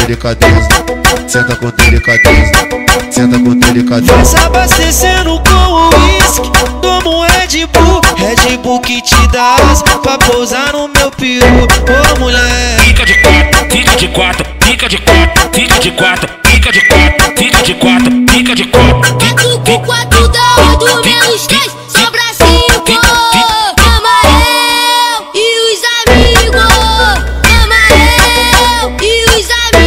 delicadeza, senta com delicadeza, senta com delicadeza. Vai se abastecendo com o uísque, toma um Red Bull que te dá asa pra pousar no meu peru. Ô mulher, fica de quatro, fica de quatro, fica de quatro, fica de quatro, fica de quatro, fica de quatro, fica de quatro. Quatro com quatro dá 8 menos 3, sobra 5. Ama eu e os amigos, ama eu e os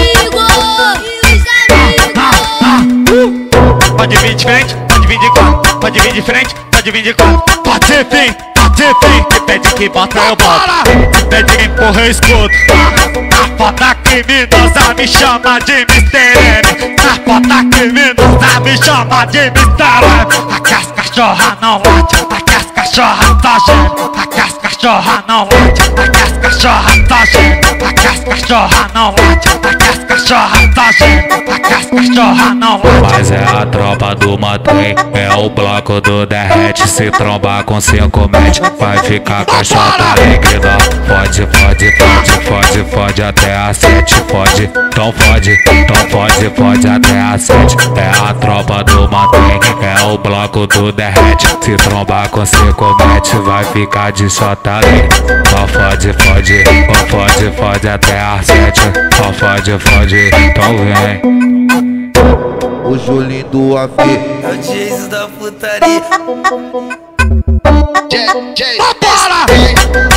amigos. Pode vir de frente, pode vir de quatro, pode vir de frente, pode vir de quatro. Pode vir, pode vir. Se pede que bota, eu boto. Se pede que empurra, eu escuto. A foda criminosa me chama de Mr. M. A foda criminosa me chama de Mr. M. A cascachorra não late, a cascachorra tá gêmea. A cascachorra não late, a cascachorra tá gêmea. A cascachorra não late, a cascachorra tá gêmea. A cascachorra não late. Mas é a tropa do Mantém, é o bloco do derrete. Se trombar com 5 metros, vai ficar caixota alegre. Fode, fode, fode, fode, fode até a 7. Fode, então fode, fode até a 7. É a tropa do Mantém, é o bloco do derrete. Se trombar com 5 metros, vai ficar de chota alegre. Ó fode, fode, ó fode, fode até a 7. Ó fode, fode, então vem. O Julin do AV é o Jesus da putaria. Para!